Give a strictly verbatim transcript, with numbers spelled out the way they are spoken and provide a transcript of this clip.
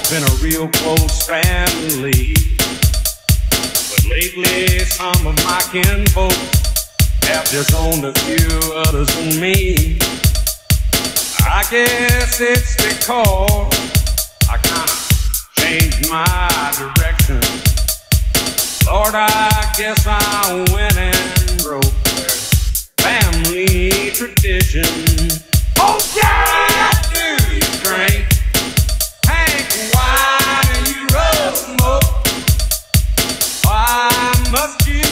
been a real close family. But lately some of my kinfolk have disowned a few others than me. I guess it's because I kinda changed my direction. Lord, I guess I went and broke their family tradition. Oh yeah! Do you drink? Hank wine and you roll smoke? Why must you